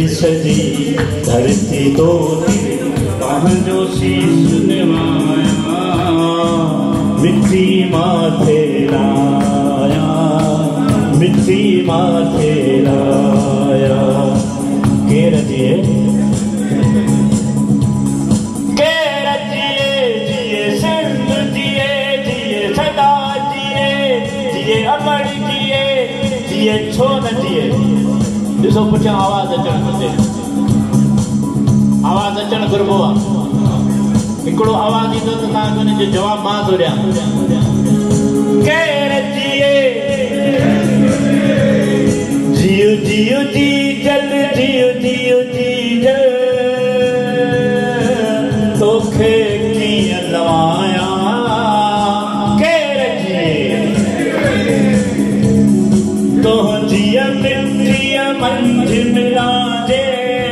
सजी धरती तो कहाँ जो शीश निभाया मिट्टी माथे लाया मिट्टी माथे लाया के रजिए जिए सिंध जिए जिए सदा जिए अमर जिए छो न जिए। ॾिसो पुठियां आवाज़ अचणु घुरिजे आवाज़ अचणु घुरिबो आहे हिकिड़ो आवाज़ ईंदो त तव्हांखे हुनजो जवाबु मां थो ॾियां केरु जिए जियो जियो जी जल जियो जियो जी जल तोखे कीअं लवाया केरु जिए तुंहिंजी मिट्टीअ मंझि मिलांजे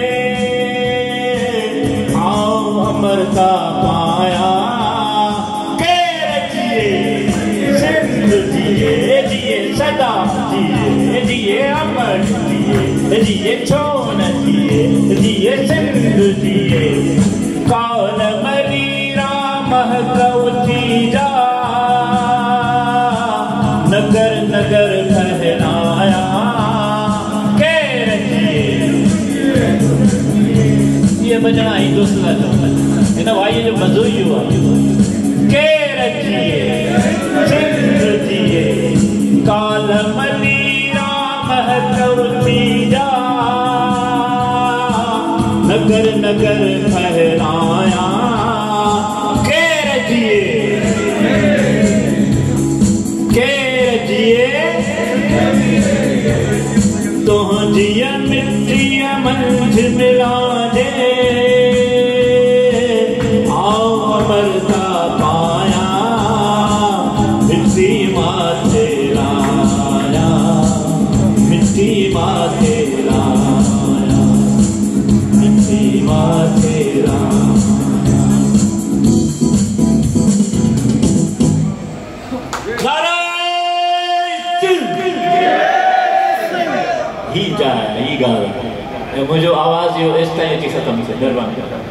आओ अमरता पाया केरु जिए सिंध जिए जिए सदा जिए अमर जिए छो न जिए सिंध जिए काल मरीरा महकवती जा नगर नगर फहराया केरु जिए ये बजना हिंदुस्तान इन भाई जो मज़ो ही हुआ केरु जिए सिंध जिए काल मरीरा महकवती जा नगर नगर फहराया केरु जिए तुंहिंजी मिट्टीअ मंझि मिलांजे आओ अमरता पाया मिट्टी माथे लाया मिट्टी माथे लाया मिट्टी माथे लाया। ही गाना मुझे आवाज़ इस ताईं अची ख़त्म थी। महिरबानी।